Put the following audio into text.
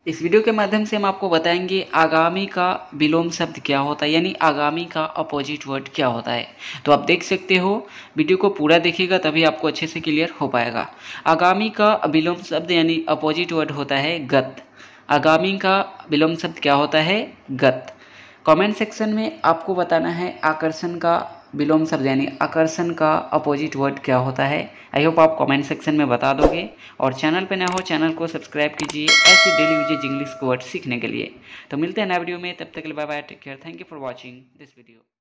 इस वीडियो के माध्यम से हम आपको बताएंगे आगामी का विलोम शब्द क्या होता है, यानी आगामी का अपोजिट वर्ड क्या होता है। तो आप देख सकते हो, वीडियो को पूरा देखिएगा तभी आपको अच्छे से क्लियर हो पाएगा। आगामी का विलोम शब्द यानी अपोजिट वर्ड होता है गत। आगामी का विलोम शब्द क्या होता है? गत। कमेंट सेक्शन में आपको बताना है आकर्षण का विलोम शब्द यानी आकर्षण का अपोजिट वर्ड क्या होता है। आई होप आप कमेंट सेक्शन में बता दोगे। और चैनल पे नया हो चैनल को सब्सक्राइब कीजिए ऐसी डेली यूजेज इंग्लिश वर्ड सीखने के लिए। तो मिलते हैं नए वीडियो में, तब तक के लिए bye bye, take care, thank you for watching this video.